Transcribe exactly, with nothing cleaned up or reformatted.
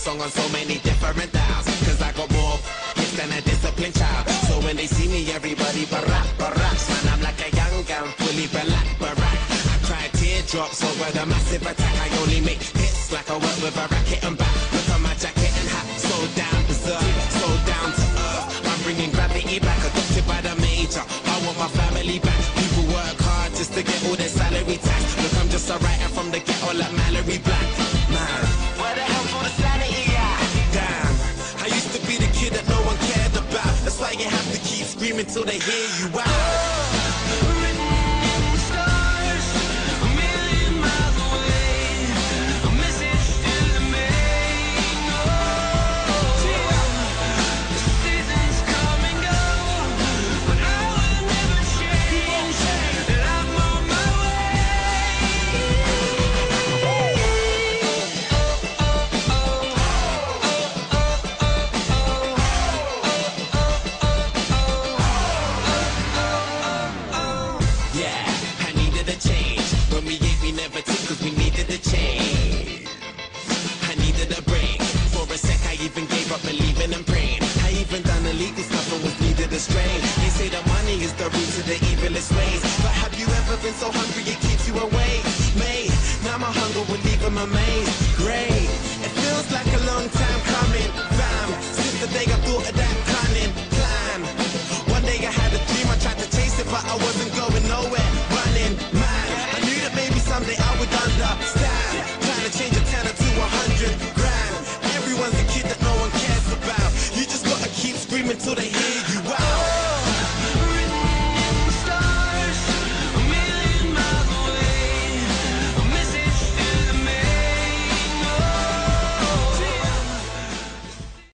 song on so many different dials. Cause I got more hits than a disciplined child. So when they see me, everybody barack, barack. Man, I'm like a young gun, fully black, barack. I cry teardrops over the massive attack. I only make hits like I work with a racket and back. Look at my jacket and hat, so down berserk, so down to earth. I'm bringing gravity back, adopted by the major. I want my family back. People work hard just to get all their salary tax. Look, I'm just a writer from the ghetto like Mallory Black. Man, where the hell's all the sanity at? Damn, I used to be the kid that no one cared about. That's why you have to keep screaming till they hear you out. Cause we needed a change. I needed a break. For a sec I even gave up believing and praying. I even done illegal stuff and was needed a strain. They say that money is the root to the evilest ways. But have you ever been so hungry it keeps you awake? Mate, now my hunger will leave them amazed. Great, it feels like a long time coming. Bam, since the day I thought of that cunning plan. One day I had a dream, I tried to chase it but I wasn't going nowhere. Running, man, I knew that maybe someday I would understand. Trying to change a tenner to a hundred grand. Everyone's a kid that no one cares about. You just gotta keep screaming till they hear you out.